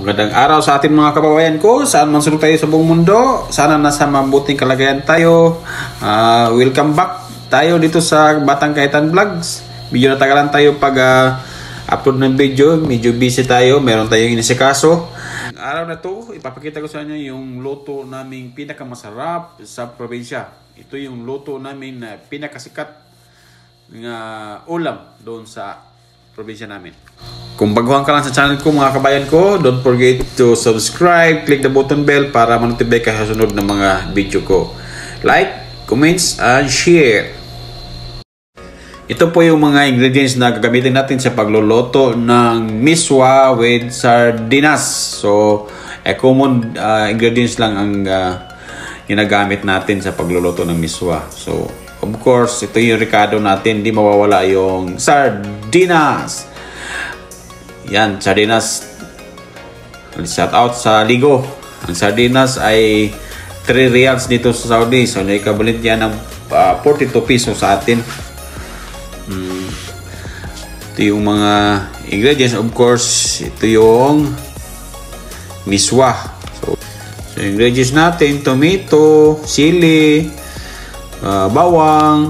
Magandang araw sa ating mga kababayan ko, saan man sulok tayo sa buong mundo. Sana nasa mabuting kalagayan tayo. Welcome back tayo dito sa Batang Kahitan Vlogs. Medyo natagalan tayo pag upload ng video. Medyo busy tayo, meron tayong inisikaso. Araw na to, ipapakita ko sa inyo yung luto naming pinakamasarap sa probinsya. Ito yung luto namin na pinakasikat ng ulam doon sa probinsya namin. Kung baguhan ka lang sa channel ko mga kabayan ko, don't forget to subscribe, click the button bell para ma-notify ka sa sunod ng mga video ko. Like, comments, and share. Ito po yung mga ingredients na gagamitin natin sa pagluluto ng miswa with sardinas. So, common ingredients lang ang ginagamit natin sa pagluluto ng miswa. So, of course, ito yung ricado natin, hindi mawawala yung sardinas. Yan, sardinas. Shout out sa Ligo. Ang sardinas ay 3 reals dito sa Saudi. So, naikabalit yan ng 42 pesos sa atin. Ito yung mga ingredients. Of course, ito yung miswa. So ingredients natin, tomato, sili, bawang,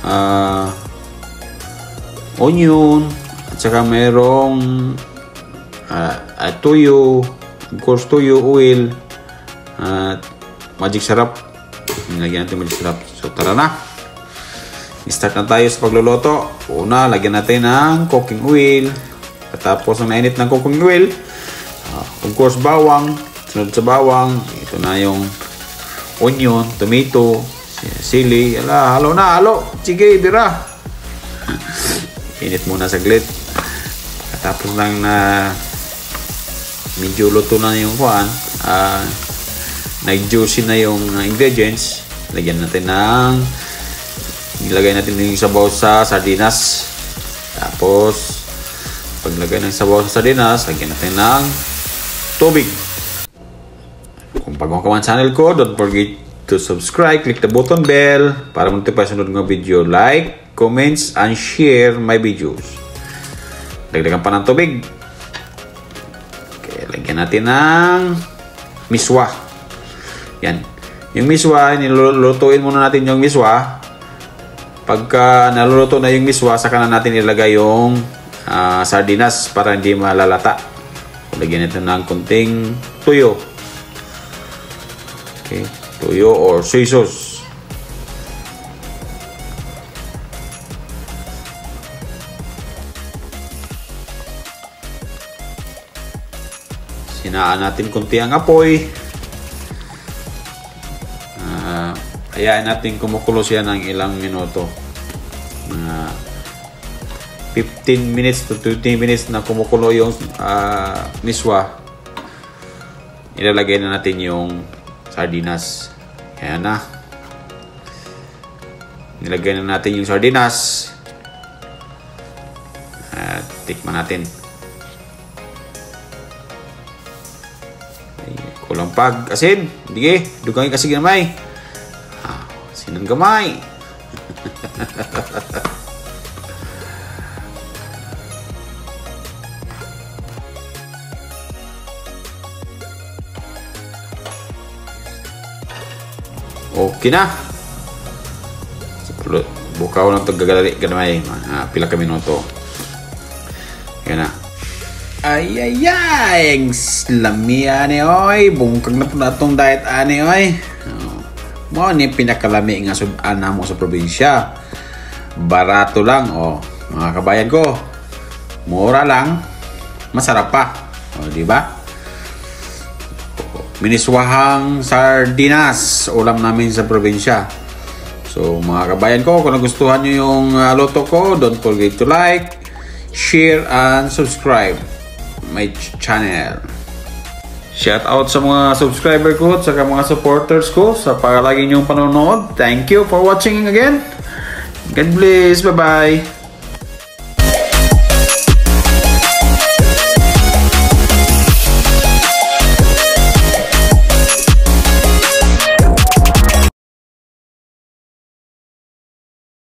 onion, at saka mayroong tuyo, of course tuyo, oil, at magic sarap. Lagyan natin magic sarap. So tara na, start na tayo sa pagluluto. Una, lagyan natin ng cooking oil. Tapos na mainit ng cooking oil, of course bawang. Sunod sa bawang, ito na yung onion, tomato, sili. Halo na, halo. Sige, bira. Init muna saglit. Tapos lang na medyo luto na yung kuhan, nag-juicy na yung ingredients. Lagyan natin ng ilagay natin yung sabaw sa sardinas. Tapos paglagay ng sabaw sa sardinas, lagyan natin ng tubig. Kung bago ka man channel ko, don't forget to subscribe, click the button bell para mag-notify sa sunod ng video. Like, comments, and share my videos. Dagdagan pa ng tubig. Okay, lagyan natin ng miswa. Yan. Yung miswa, nilulutuin muna natin yung miswa. Pagka naluluto na yung miswa, saka na natin ilagay yung sardinas para hindi malalata. Lagyan natin ng konting tuyo. Okay, tuyo or soy sauce. Sinaan natin konti ang apoy. Hayaan natin kumukulo siya ng ilang minuto. 15 minutes to 20 minutes na kumukulo yung miswa. Ilalagay na natin yung sardinas. Ayan na. Nilagay na natin yung sardinas. At tikman natin. Kulang pag asin. Sige, dugang kasi gamay. Asin ng gamay. Okay na. Bukaw lang ito gagali ganamay. Pila ka minuto. Yan na. Ay. Lami ani oy. Bungkag na po na itong diet ani oy. Mo ni pinakalami nga sudan mo sa probinsya. Barato lang. Mga kabayan ko. Mura lang. Masarap pa. Diba? Miniswahang sardinas, ulam namin sa probinsya. So mga kabayan ko, kung nagustuhan nyo yung luto ko, don't forget to like, share, and subscribe my channel. Shout out sa mga subscriber ko at sa mga supporters ko sa palagi nyong panonood. Thank you for watching again. God bless. Bye bye.